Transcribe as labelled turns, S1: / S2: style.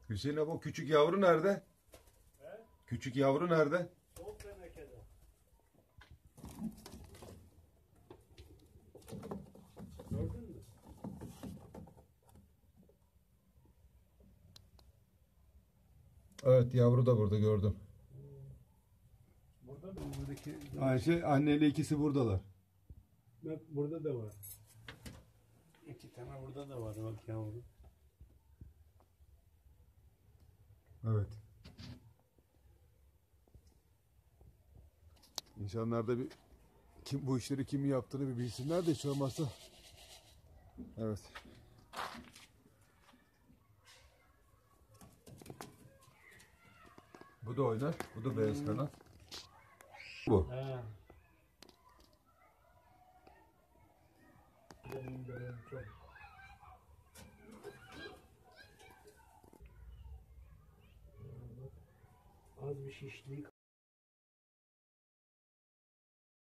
S1: Hüseyin abi, o küçük yavru nerede?
S2: He?
S1: Küçük yavru nerede?
S2: Sol tenekede. Gördün mü?
S1: Evet, yavru da burada, gördüm.
S2: Burada da buradaki.
S1: Ayşe anneyle ikisi buradalar.
S2: Bak burada da var. İki tane burada da var bak yavru.
S1: Evet. İnsanlar da bir bu işleri kim yaptığını bir bilsinler de hiç olmazsa. Evet. Bu da oynar. Bu da beyaz kanat. Bu.
S2: He. Benim görelim çok. Az bir şişlik